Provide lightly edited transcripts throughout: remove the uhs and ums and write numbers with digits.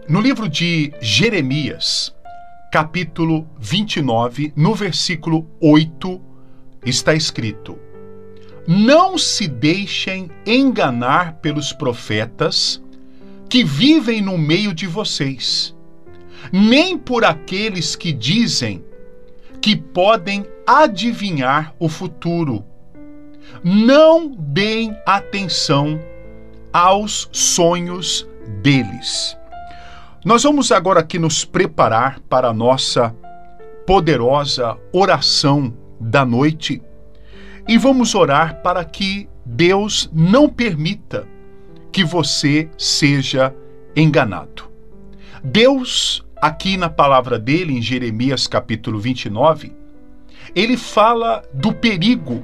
No livro de Jeremias, capítulo 29, no versículo 8, está escrito: Não se deixem enganar pelos profetas que vivem no meio de vocês, nem por aqueles que dizem que podem adivinhar o futuro. Não deem atenção aos sonhos deles. Nós vamos agora aqui nos preparar para a nossa poderosa oração da noite e vamos orar para que Deus não permita que você seja enganado. Deus, aqui na palavra dele, em Jeremias capítulo 29, ele fala do perigo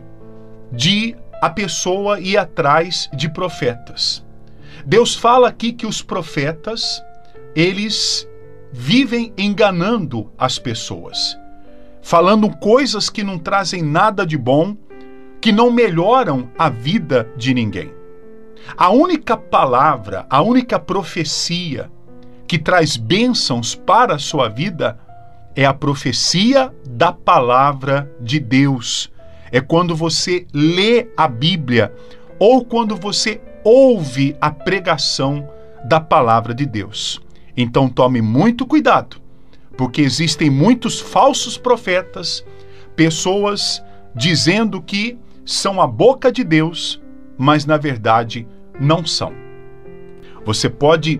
de a pessoa ir atrás de profetas. Deus fala aqui que os profetas, eles vivem enganando as pessoas, falando coisas que não trazem nada de bom, que não melhoram a vida de ninguém. A única palavra, a única profecia que traz bênçãos para a sua vida é a profecia da palavra de Deus. É quando você lê a Bíblia ou quando você ouve a pregação da palavra de Deus. Então tome muito cuidado, porque existem muitos falsos profetas, pessoas dizendo que são a boca de Deus, mas na verdade não são. Você pode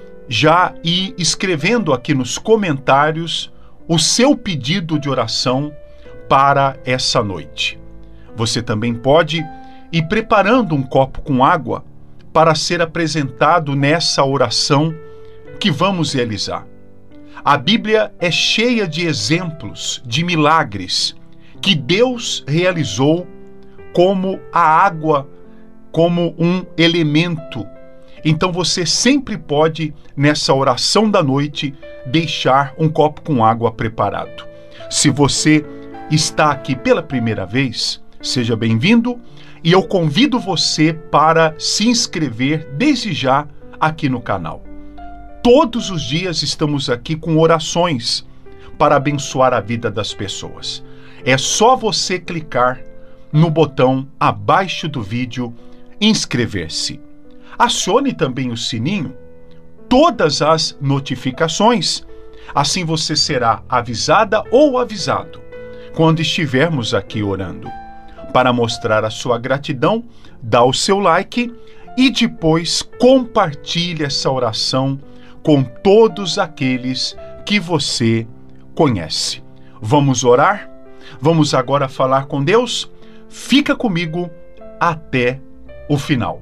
já ir escrevendo aqui nos comentários o seu pedido de oração para essa noite. Você também pode ir preparando um copo com água para ser apresentado nessa oração que vamos realizar. A Bíblia é cheia de exemplos de milagres que Deus realizou, como a água, como um elemento. Então você sempre pode, nessa oração da noite, deixar um copo com água preparado. Se você está aqui pela primeira vez, seja bem-vindo e eu convido você para se inscrever desde já aqui no canal. Todos os dias estamos aqui com orações para abençoar a vida das pessoas. É só você clicar no botão abaixo do vídeo inscrever-se. Acione também o sininho, todas as notificações, assim você será avisada ou avisado quando estivermos aqui orando. Para mostrar a sua gratidão, dá o seu like e depois compartilhe essa oração com todos aqueles que você conhece. Vamos orar? Vamos agora falar com Deus? Fica comigo até o final.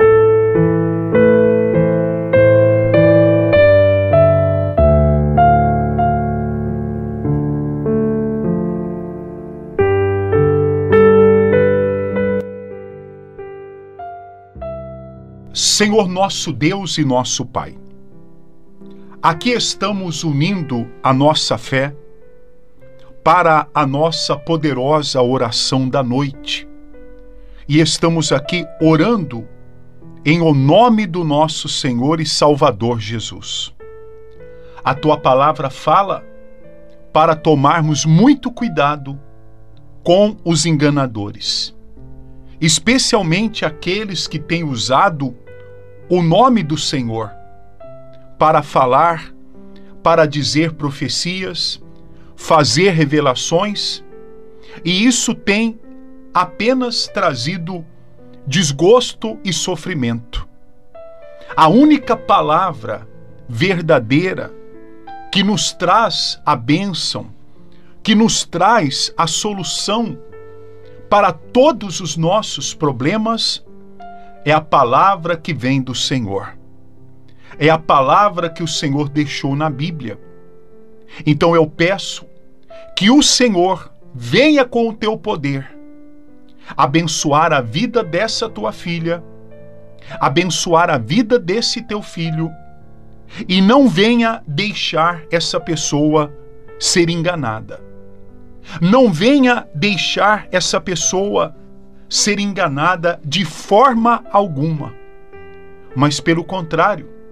Senhor nosso Deus e nosso Pai, aqui estamos unindo a nossa fé para a nossa poderosa oração da noite. E estamos aqui orando em o nome do nosso Senhor e Salvador Jesus. A Tua palavra fala para tomarmos muito cuidado com os enganadores, especialmente aqueles que têm usado o nome do Senhor para falar, para dizer profecias, fazer revelações, e isso tem apenas trazido desgosto e sofrimento. A única palavra verdadeira que nos traz a bênção, que nos traz a solução para todos os nossos problemas, é a palavra que vem do Senhor. É a palavra que o Senhor deixou na Bíblia. Então eu peço que o Senhor venha com o teu poder abençoar a vida dessa tua filha, abençoar a vida desse teu filho, e não venha deixar essa pessoa ser enganada. Não venha deixar essa pessoa ser enganada de forma alguma, mas pelo contrário,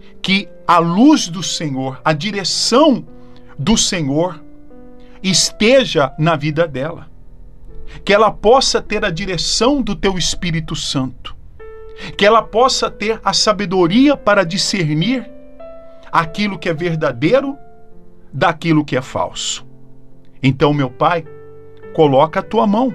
que a luz do Senhor, a direção do Senhor esteja na vida dela. Que ela possa ter a direção do teu Espírito Santo. Que ela possa ter a sabedoria para discernir aquilo que é verdadeiro daquilo que é falso. Então, meu Pai, coloca a tua mão.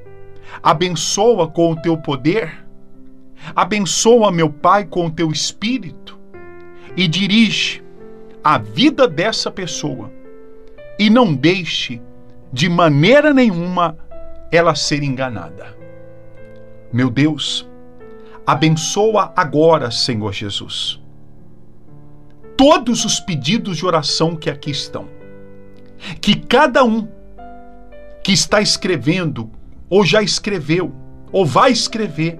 Abençoa com o teu poder. Abençoa, meu Pai, com o teu Espírito. E dirige a vida dessa pessoa. E não deixe, de maneira nenhuma, ela ser enganada. Meu Deus, abençoa agora, Senhor Jesus, todos os pedidos de oração que aqui estão. Que cada um que está escrevendo, ou já escreveu, ou vai escrever,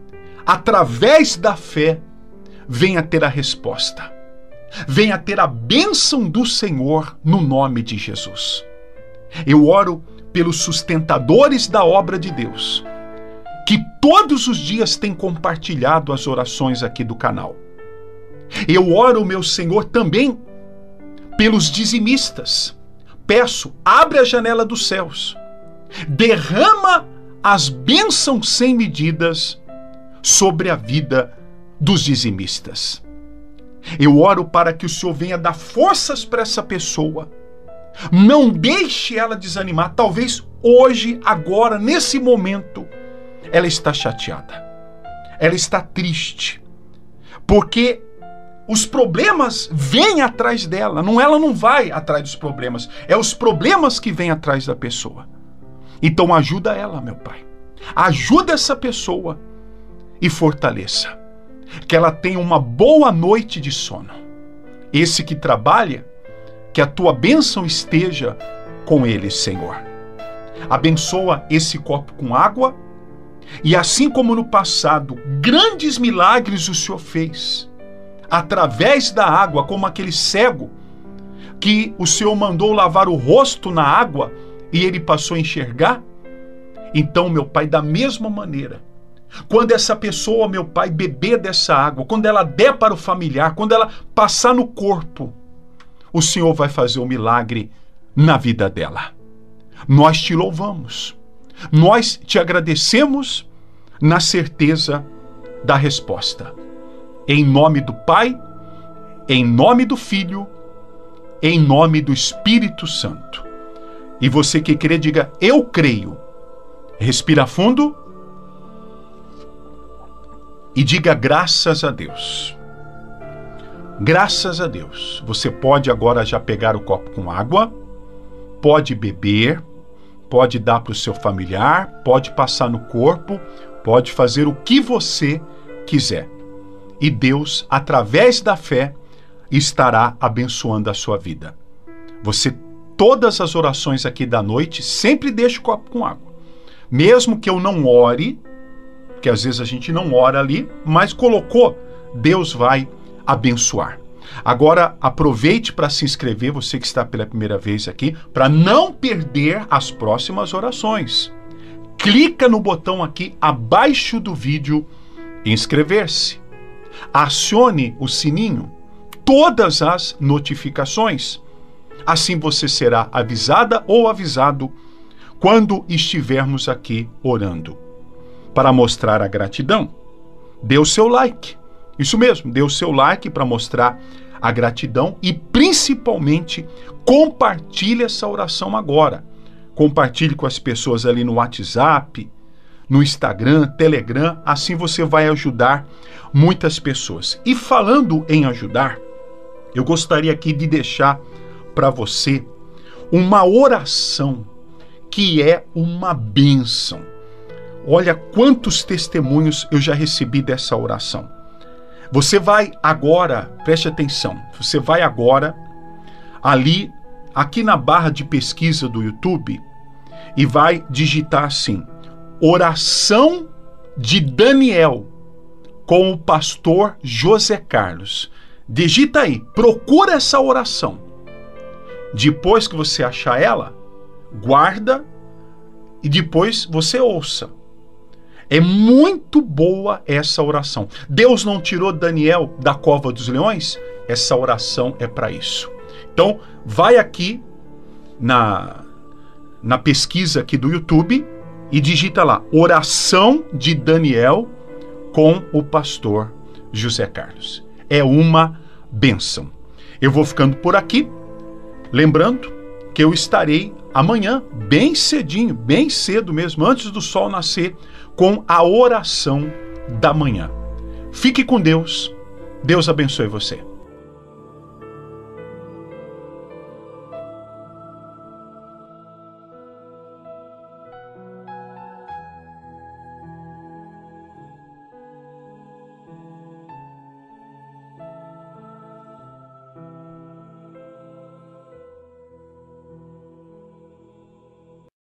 através da fé, venha ter a resposta. Venha ter a bênção do Senhor no nome de Jesus. Eu oro pelos sustentadores da obra de Deus, que todos os dias têm compartilhado as orações aqui do canal. Eu oro, meu Senhor, também pelos dizimistas. Peço, abre a janela dos céus, derrama as bênçãos sem medidas sobre a vida dos dizimistas. Eu oro para que o Senhor venha dar forças para essa pessoa. Não deixe ela desanimar. Talvez hoje, agora, nesse momento, ela está chateada. Ela está triste. Porque os problemas vêm atrás dela. Ela não vai atrás dos problemas. É os problemas que vêm atrás da pessoa. Então ajuda ela, meu Pai. Ajuda essa pessoa e fortaleça. Que ela tenha uma boa noite de sono. Esse que trabalha, que a tua bênção esteja com ele, Senhor. Abençoa esse copo com água. E assim como no passado, grandes milagres o Senhor fez. Através da água, como aquele cego que o Senhor mandou lavar o rosto na água e ele passou a enxergar. Então, meu Pai, da mesma maneira, quando essa pessoa, meu Pai, beber dessa água, quando ela der para o familiar, quando ela passar no corpo, o Senhor vai fazer um milagre na vida dela. Nós te louvamos. Nós te agradecemos na certeza da resposta. Em nome do Pai, em nome do Filho, em nome do Espírito Santo. E você que crê, diga, eu creio. Respira fundo e diga graças a Deus. Graças a Deus. Você pode agora já pegar o copo com água, pode beber, pode dar para o seu familiar, pode passar no corpo, pode fazer o que você quiser. E Deus, através da fé, estará abençoando a sua vida. Você, todas as orações aqui da noite, sempre deixa o copo com água. Mesmo que eu não ore, que às vezes a gente não ora ali, mas colocou, Deus vai abençoar. Agora, aproveite para se inscrever, você que está pela primeira vez aqui, para não perder as próximas orações. Clica no botão aqui abaixo do vídeo, inscrever-se. Acione o sininho, todas as notificações. Assim você será avisada ou avisado quando estivermos aqui orando. Para mostrar a gratidão, dê o seu like. Isso mesmo, dê o seu like para mostrar a gratidão e principalmente compartilhe essa oração agora. Compartilhe com as pessoas ali no WhatsApp, no Instagram, Telegram, assim você vai ajudar muitas pessoas. E falando em ajudar, eu gostaria aqui de deixar para você uma oração que é uma bênção. Olha quantos testemunhos eu já recebi dessa oração. Você vai agora, preste atenção, você vai agora ali, aqui na barra de pesquisa do YouTube e vai digitar assim, oração de Daniel com o pastor José Carlos. Digita aí, procura essa oração. Depois que você achar ela, guarda e depois você ouça. É muito boa essa oração. Deus não tirou Daniel da cova dos leões? Essa oração é para isso. Então, vai aqui na pesquisa aqui do YouTube e digita lá, oração de Daniel com o pastor José Carlos. É uma bênção. Eu vou ficando por aqui, lembrando que eu estarei amanhã, bem cedinho, bem cedo mesmo, antes do sol nascer, com a oração da manhã. Fique com Deus. Deus abençoe você.